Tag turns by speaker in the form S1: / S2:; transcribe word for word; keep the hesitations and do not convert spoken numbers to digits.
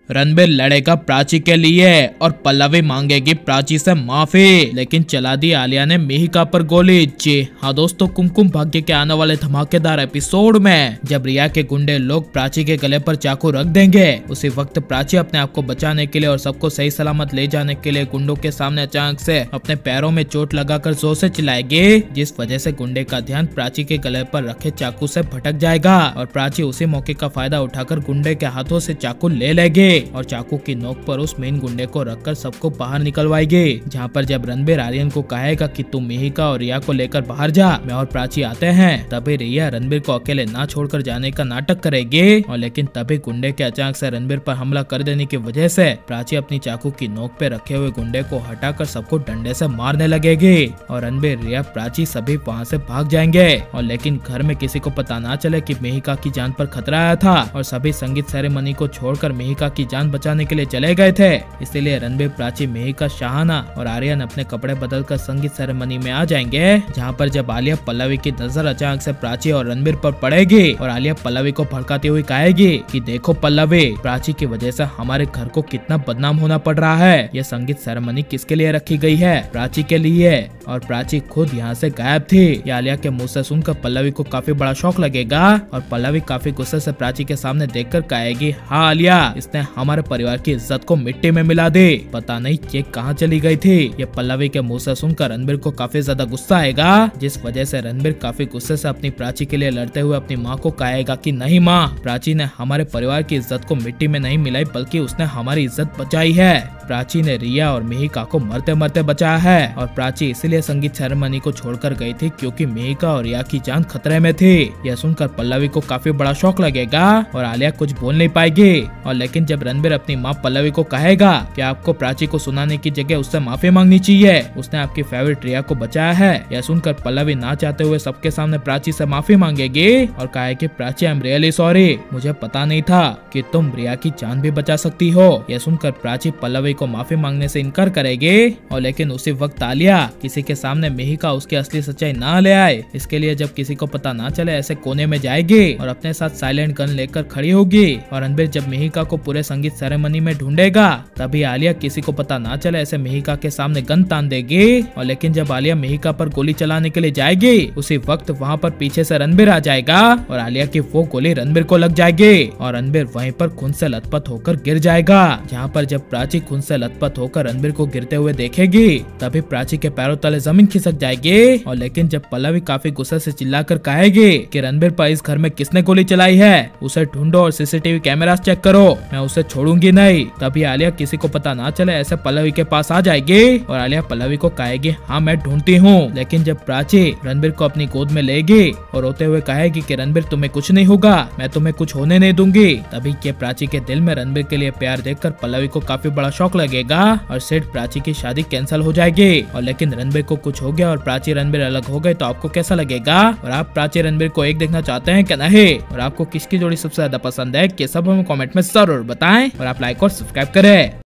S1: रणबीर लड़ेगा प्राची के लिए और पल्लवी मांगेगी प्राची से माफी, लेकिन चला दी आलिया ने मिहिका पर गोली। जी हाँ दोस्तों, कुमकुम भाग्य के आने वाले धमाकेदार एपिसोड में जब रिया के गुंडे लोग प्राची के गले पर चाकू रख देंगे, उसी वक्त प्राची अपने आप को बचाने के लिए और सबको सही सलामत ले जाने के लिए गुंडों के सामने अचानक से अपने पैरों में चोट लगाकर जोर से चिल्लाएगी, जिस वजह से गुंडे का ध्यान प्राची के गले पर रखे चाकू से भटक जाएगा और प्राची उसी मौके का फायदा उठाकर गुंडे के हाथों से चाकू ले लेगी और चाकू की नोक पर उस मेन गुंडे को रखकर सबको बाहर निकलवाएगी। जहाँ पर जब रणबीर आर्यन को कहेगा कि तुम मिहिका और रिया को लेकर बाहर जा, मैं और प्राची आते हैं, तभी रिया रणबीर को अकेले ना छोड़कर जाने का नाटक करेगी। और लेकिन तभी गुंडे के अचानक से रणबीर पर हमला कर देने की वजह से प्राची अपनी चाकू की नोक पे रखे हुए गुंडे को हटाकर सबको डंडे से मारने लगेगी और रणबीर, रिया, प्राची सभी वहाँ से भाग जाएंगे। और लेकिन घर में किसी को पता ना चले कि मिहिका की जान पर खतरा आया था और सभी संगीत सेरेमनी को छोड़कर मिहिका की जान बचाने के लिए चले गए थे। इसीलिए रणबीर, प्राची, मिहिका, शाहाना और आर्यन अपने कपड़े बदलकर संगीत सेरेमनी में आ जाएंगे। जहाँ पर जब आलिया पल्लवी की नजर अचानक से प्राची और रणबीर पर पड़ेगी और आलिया पल्लवी को भड़काती हुई कहेगी कि देखो पल्लवी, प्राची की वजह से हमारे घर को कितना बदनाम होना पड़ रहा है। ये संगीत सेरेमनी किसके लिए रखी गई है? प्राची के लिए, और प्राची खुद यहाँ से गायब थी। ये आलिया के मुँह से सुनकर पल्लवी को काफी बड़ा शौक लगेगा और पल्लवी काफी गुस्से से प्राची के सामने देखकर कहेगी, हाँ आलिया, इसने हमारे परिवार की इज्जत को मिट्टी में मिला दी, पता नहीं ये कहाँ चली गई थी। ये पल्लवी के मुंह से सुनकर रणबीर को काफी ज्यादा गुस्सा आएगा, जिस वजह से रणबीर काफी गुस्से से अपनी प्राची के लिए लड़ते हुए अपनी माँ को कहेगा कि नहीं माँ, प्राची ने हमारे परिवार की इज्जत को मिट्टी में नहीं मिलाई, बल्कि उसने हमारी इज्जत बचाई है। प्राची ने रिया और मिहिका को मरते मरते बचाया है और प्राची इसीलिए संगीत सेरेमनी को छोड़कर गई थी क्योंकि मिहिका और रिया की जान खतरे में थी। यह सुनकर पल्लवी को काफी बड़ा शौक लगेगा और आलिया कुछ बोल नहीं पाएगी। और लेकिन जब रणबीर अपनी माँ पल्लवी को कहेगा कि आपको प्राची को सुनाने की जगह उससे माफी मांगनी चाहिए, उसने आपकी फेवरेट रिया को बचाया है, यह सुनकर पल्लवी ना चाहते हुए सबके सामने प्राची से माफी मांगेगी और कहे कि Prachi, I am really sorry, मुझे पता नहीं था कि तुम रिया की जान भी बचा सकती हो। यह सुनकर प्राची पल्लवी को माफी मांगने से इनकार करेगी। और लेकिन उसी वक्त आलिया किसी के सामने मिहिका उसकी असली सच्चाई ना ले आए, इसके लिए जब किसी को पता ना चले ऐसे कोने में जाएगी और अपने साथ साइलेंट गन लेकर खड़ी होगी। और रणबीर जब मिहिका को पूरे संगीत सेरेमनी में ढूंढेगा, तभी आलिया किसी को पता ना चले ऐसे मिहिका के सामने गन तान देगी। और लेकिन जब आलिया मिहिका पर गोली चलाने के लिए जाएगी, उसी वक्त वहाँ पर पीछे से रणबीर आ जाएगा और आलिया की वो गोली रणबीर को लग जाएगी और रणबीर वहीं पर खून से लथपथ होकर गिर जाएगा। जहाँ पर जब प्राची खून से लथपथ होकर रणबीर को गिरते हुए देखेगी, तभी प्राची के पैरों तले जमीन खिसक जाएगी। और लेकिन जब पल्लवी काफी गुस्से से चिल्लाकर कहेगी कि रणबीर पर इस घर में किसने गोली चलाई है, उसे ढूंढो और सीसीटीवी कैमरास चेक करो, मैं उसे छोड़ूंगी नहीं। तभी आलिया किसी को पता ना चले ऐसे पल्लवी के पास आ जाएगी और आलिया पल्लवी को कहेगी, हाँ मैं ढूंढती हूँ। लेकिन जब प्राची रणबीर को अपनी गोद में लेगी और रोते हुए कहेगी कि रणबीर तुम्हें कुछ नहीं होगा, मैं तुम्हें कुछ होने नहीं दूंगी, तभी के प्राची के दिल में रणबीर के लिए प्यार देखकर पल्लवी को काफी बड़ा शौक लगेगा और सिर्फ प्राची की शादी कैंसिल हो जाएगी। और लेकिन रणबीर को कुछ हो गया और प्राची रणबीर अलग हो गए, तो आपको कैसा लगेगा? और आप प्राची रणबीर को एक देखना चाहते हैं क्या नहीं? और आपको किसकी जोड़ी सबसे ज्यादा पसंद है, ये सब हमें कमेंट में जरूर बताएं और आप लाइक और सब्सक्राइब करें।